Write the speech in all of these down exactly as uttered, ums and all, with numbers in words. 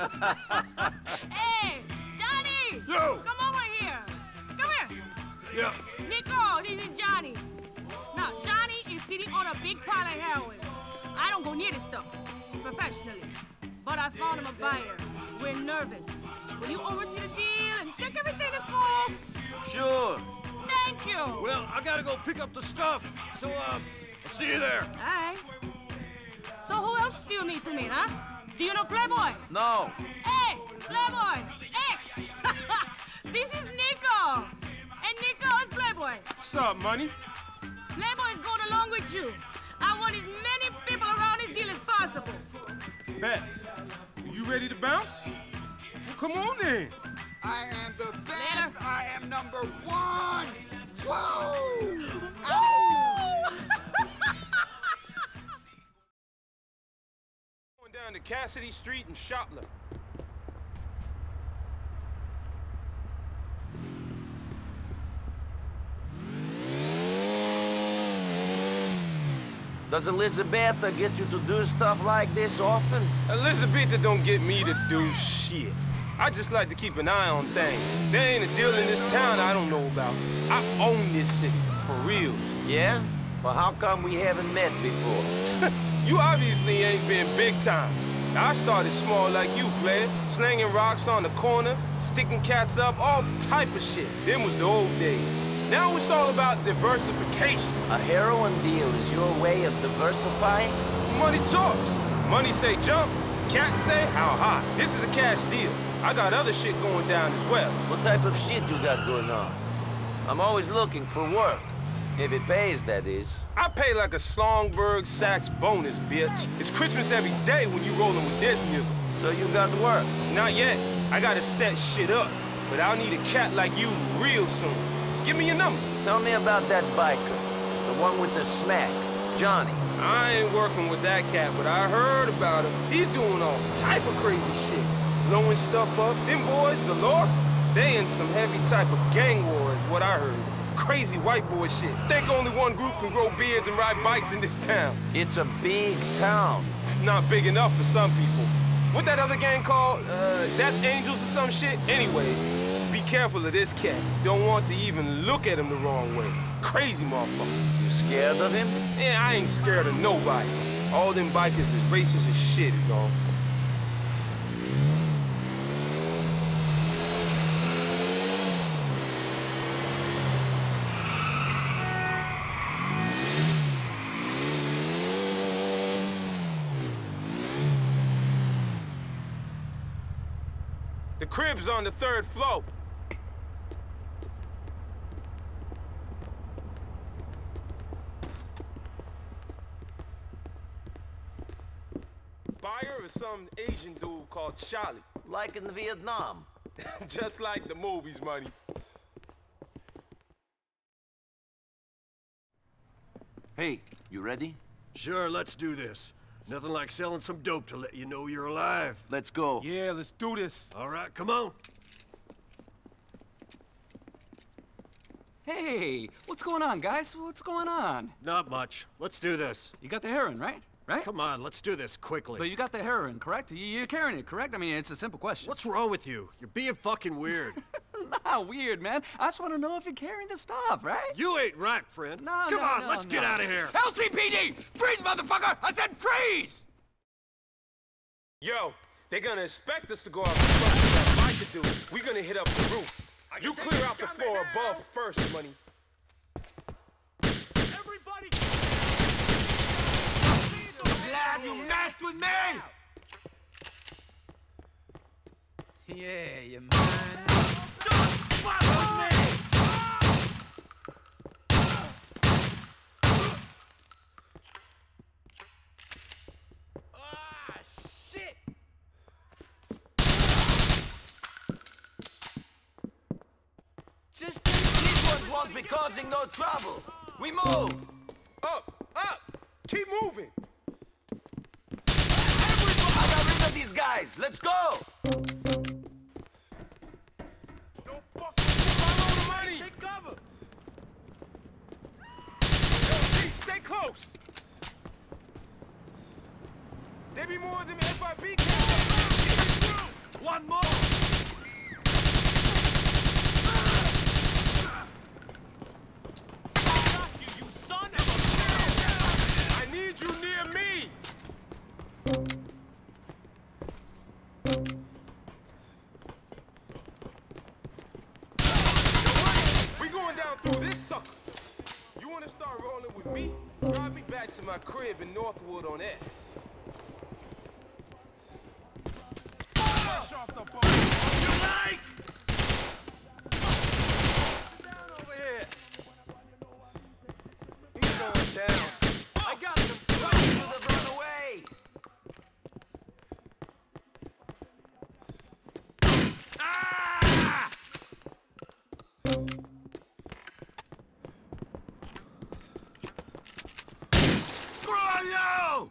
Hey, Johnny! Yo! Come over here. Come here. Yeah. Nico, this is Johnny. Now, Johnny is sitting on a big pile of heroin. I don't go near this stuff, professionally. But I found him a buyer. We're nervous. Will you oversee the deal and check everything is cool? Sure. Thank you. Well, I gotta go pick up the stuff, so, uh, I'll see you there. All right. So who else do you need to meet, huh? Do you know Playboy? No. Hey, Playboy, X. This is Nico. And Nico is Playboy. What's up, money? Playboy is going along with you. I want as many people around this deal as possible. Bet. You ready to bounce? Well, come on then. I am the best. Later. I am number one. Whoa! Going down to Cassidy Street and Shotler. Does Elizabetha get you to do stuff like this often? Elizabetha don't get me to do shit. I just like to keep an eye on things. There ain't a deal in this town I don't know about. I own this city, for real. Yeah? Well, how come we haven't met before? You obviously ain't been big time. I started small like you, player. Slinging rocks on the corner, sticking cats up, all type of shit. Them was the old days. Now it's all about diversification. A heroin deal is your way of diversifying? Money talks. Money say jump, cats say how high. This is a cash deal. I got other shit going down as well. What type of shit you got going on? I'm always looking for work. If it pays, that is. I pay like a Slongberg Sachs bonus, bitch. It's Christmas every day when you rolling with this nigga. So you got work? Not yet. I gotta set shit up. But I'll need a cat like you real soon. Give me your number. Tell me about that biker. The one with the smack. Johnny. I ain't working with that cat, but I heard about him. He's doing all type of crazy shit. Blowing stuff up. Them boys, the Lost, they in some heavy type of gang war is what I heard. Crazy white boy shit. Think only one group can grow beards and ride bikes in this town. It's a big town. Not big enough for some people. What that other gang called? Uh, Death Angels or some shit? Anyway, be careful of this cat. Don't want to even look at him the wrong way. Crazy motherfucker. You scared of him? Yeah, I ain't scared of nobody. All them bikers is racist as shit is all. The crib's on the third floor. Buyer is some Asian dude called Charlie. Like in Vietnam. Just like the movies, money. Hey, you ready? Sure, let's do this. Nothing like selling some dope to let you know you're alive. Let's go. Yeah, let's do this. All right, come on. Hey, what's going on, guys? What's going on? Not much. Let's do this. You got the heroin, right? Right? Come on, let's do this quickly. But you got the heroin, correct? You- You're carrying it, correct? I mean, it's a simple question. What's wrong with you? You're being fucking weird. Not weird, man. I just want to know if you're carrying the stuff, right? You ain't right, friend. No, Come no, on, no, let's get no. out of here. L C P D! Freeze, motherfucker! I said freeze! Yo, they're gonna expect us to go out the front with that bike to do. We're gonna hit up the roof. You clear out the floor above first, money. Everybody! Glad you messed with me! Yeah, you man. Don't fuck with me! Ah, shit! Just these ones won't be causing no trouble. We move! Up, up! Keep moving! I got rid of these guys. Let's go! Don't fuck follow the money! Take cover! Yo, G, stay close! There be more of them F I B cats. with me, drive me back to my crib in Northwood on X. Fresh off the boat. You like? Down over here. He's going down. I got him. Right to the runaway. Ah! Screw you!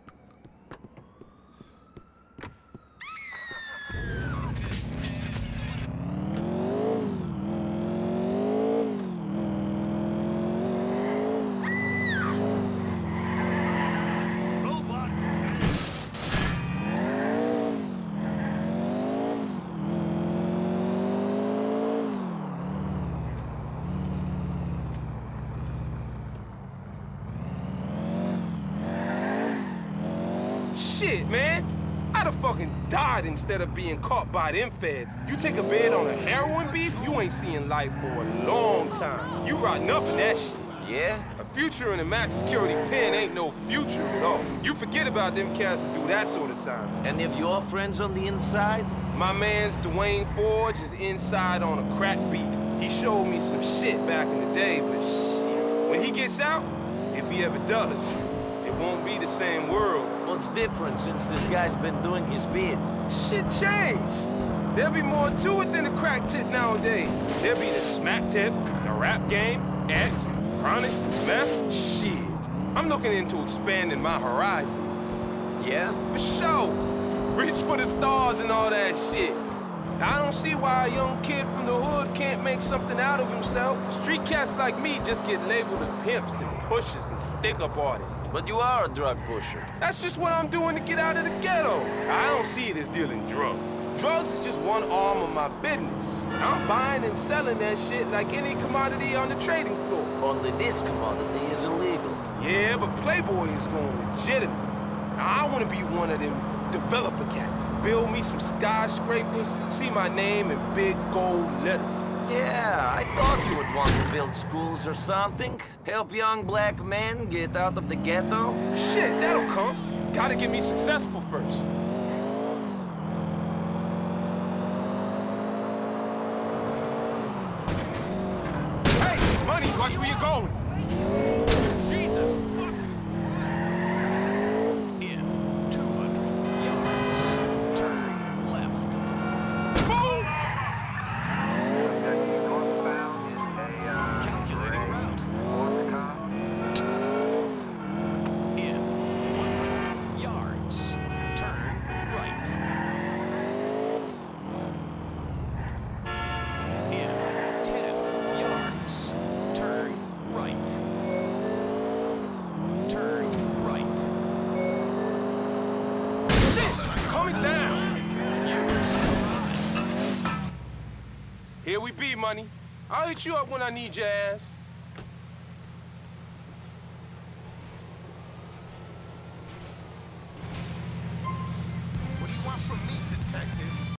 Shit, man. I'd have fucking died instead of being caught by them feds. You take a bid on a heroin beef, you ain't seeing life for a long time. You rotting up in that shit. Yeah? A future in a max security pen ain't no future at all. You forget about them cats that do that sort of time. Any of your friends on the inside? My man's Dwayne Forge is inside on a crack beef. He showed me some shit back in the day, but shit. When he gets out, if he ever does, it won't be the same world. What's different since this guy's been doing his bid? Shit changed. There'll be more to it than a crack tip nowadays. There'll be the smack tip, the rap game, X, chronic, meth, shit. I'm looking into expanding my horizons. Yeah? For sure. Reach for the stars and all that shit. I don't see why a young kid from the hood can't make something out of himself. Street cats like me just get labeled as pimps and pushers and stick-up artists. But you are a drug pusher. That's just what I'm doing to get out of the ghetto. I don't see it as dealing drugs. Drugs is just one arm of my business. I'm buying and selling that shit like any commodity on the trading floor. Only this commodity is illegal. Yeah, but Playboy is going legitimate. Now, I want to be one of them developer cats. Build me some skyscrapers, see my name in big gold letters. Yeah, I thought you would want to build schools or something. Help young black men get out of the ghetto. Shit, that'll come. Gotta get me successful first. Hey, money, watch where you're going. Jesus. Here we be, money. I'll hit you up when I need your ass.